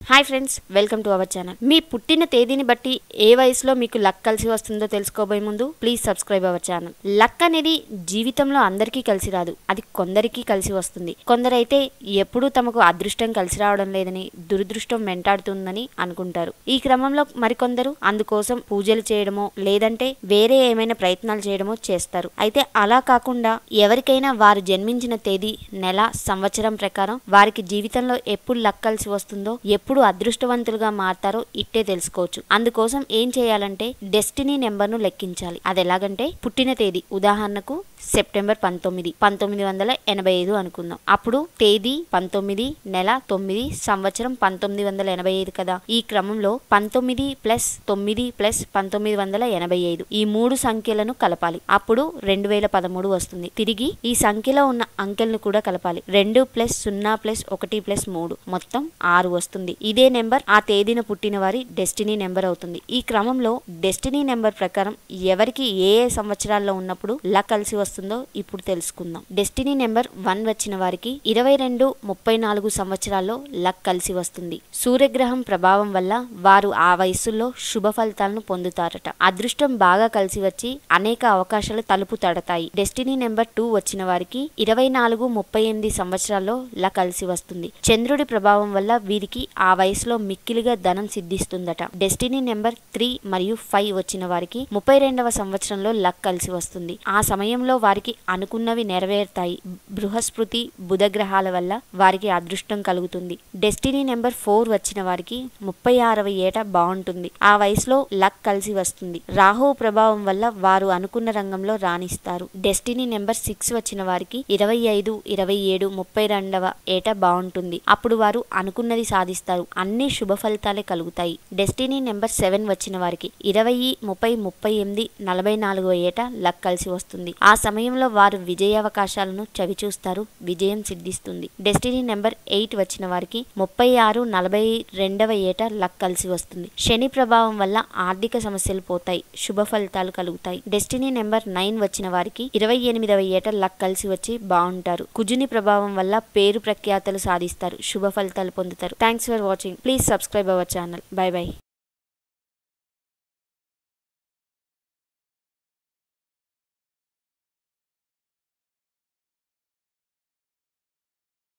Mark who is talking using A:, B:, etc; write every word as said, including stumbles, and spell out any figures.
A: Hi friends, welcome to our channel. మీ పుట్టిన తేదీని బట్టి ఏ వయసులో మీకు లక్ కలిసి వస్తుందో తెలుసుకోబోయే ముందు please subscribe our channel. Luck అనేది జీవితంలో అందరికీ కలిసి రాదు, అది కొందరికి కలిసి వస్తుంది. కొందరైతే ఎప్పుడూ తమకు అదృష్టం కలిసి రావడం లేదని, దురదృష్టం వెంటాడుతుందని అనుకుంటారు. ఈ క్రమంలో మరికొందరు అందుకోసం పూజలు చేయడమో లేదంటే వేరే ఏమైనా ప్రయత్నాలు చేయడమో చేస్తారు. అయితే అలా కాకుండా ఎవరికైనా వారు జన్మించిన తేదీ, నెల, సంవత్సరం ప్రకారం వారికి జీవితంలో ఎప్పుడు లక్ కలిసి వస్తుందో, ఎప్పుడు అదృష్టవంతులుగా మారతారో ఇట్టే తెలుసుకోవచ్చు. అందుకోసం ఏం చేయాలంటే డెస్టినీ నెంబర్ ను లెక్కించాలి. అది ఎలాగంటే పుట్టిన తేదీ, ఉదాహరణకు సెప్టెంబర్ పంతొమ్మిది పంతొమ్మిది వందల ఎనభై ఐదు అనుకుందాం. అప్పుడు తేదీ పంతొమ్మిది, నెల తొమ్మిది, సంవత్సరం పంతొమ్మిది వందల ఎనభై ఐదు కదా. ఈ క్రమంలో పంతొమ్మిది ప్లస్ తొమ్మిది ప్లస్ పంతొమ్మిది వందల ఎనభై ఐదు ఈ మూడు సంఖ్యలను కలపాలి. అప్పుడు రెండు వేల పదమూడు వస్తుంది. తిరిగి ఈ సంఖ్యలో ఉన్న అంకెలను కూడా కలపాలి. రెండు ప్లస్ సున్నా ప్లస్ ఒకటి ప్లస్ మూడు మొత్తం ఆరు వస్తుంది. ఇదే నెంబర్ ఆ తేదీన పుట్టిన వారి డెస్టినీ నెంబర్ అవుతుంది. ఈ క్రమంలో డెస్టినీ నెంబర్ ప్రకారం ఎవరికి ఏ ఏ సంవత్సరాల్లో ఉన్నప్పుడు లక్ కలిసి వస్తుందో ఇప్పుడు తెలుసుకుందాం. డెస్టినీ నెంబర్ వన్ వచ్చిన వారికి ఇరవై రెండు ముప్పై నాలుగు సంవత్సరాల్లో లక్ కలిసి వస్తుంది. సూర్యగ్రహం ప్రభావం వల్ల వారు ఆ వయసులో శుభ ఫలితాలను పొందుతారట. అదృష్టం బాగా కలిసి వచ్చి అనేక అవకాశాలు తలుపు తడతాయి. డెస్టినీ నెంబర్ టూ వచ్చిన వారికి ఇరవై నాలుగు ముప్పై ఎనిమిది సంవత్సరాల్లో లక్ కలిసి వస్తుంది. చంద్రుడి ప్రభావం వల్ల వీరికి ఆ వయసులో మిక్కిలిగా ధనం సిద్ధిస్తుందట. డెస్టినీ నెంబర్ త్రీ మరియు ఫైవ్ వచ్చిన వారికి ముప్పై రెండవ సంవత్సరంలో లక్ కలిసి వస్తుంది. ఆ సమయంలో వారికి అనుకున్నవి నెరవేరుతాయి. బృహస్పతి, బుధ గ్రహాల వల్ల వారికి అదృష్టం కలుగుతుంది. డెస్టినీ నెంబర్ ఫోర్ వచ్చిన వారికి ముప్పై ఆరవ ఏట బాగుంటుంది. ఆ వయసులో లక్ కలిసి వస్తుంది. రాహు ప్రభావం వల్ల వారు అనుకున్న రంగంలో రాణిస్తారు. డెస్టినీ నెంబర్ సిక్స్ వచ్చిన వారికి ఇరవై ఐదు ఇరవై ఏడు ముప్పై రెండవ ఏట బాగుంటుంది. అప్పుడు వారు అనుకున్నది సాధిస్తారు. అన్ని శుభ ఫలితాలే కలుగుతాయి. డెస్టినీ నెంబర్ సెవెన్ వచ్చిన వారికి ఇరవై ముప్పై ముప్పై ఎనిమిది నలభై నాలుగో ఏట లక్ కలిసి వస్తుంది. ఆ సమయంలో వారు విజయావకాశాలను చవి చూస్తారు. విజయం సిద్ధిస్తుంది. డెస్టినీ నెంబర్ ఎయిట్ వచ్చిన వారికి ముప్పై ఆరు నలభై రెండవ ఏట లక్ కలిసి వస్తుంది. శని ప్రభావం వల్ల ఆర్థిక సమస్యలు పోతాయి. శుభ ఫలితాలు కలుగుతాయి. డెస్టినీ నెంబర్ నైన్ వచ్చిన వారికి ఇరవై ఎనిమిదవ ఏట లక్ కలిసి వచ్చి బాగుంటారు. కుజుని ప్రభావం వల్ల పేరు ప్రఖ్యాతలు సాధిస్తారు. శుభ ఫలితాలు పొందుతారు. Thanks for watching. Please subscribe our channel. Bye by.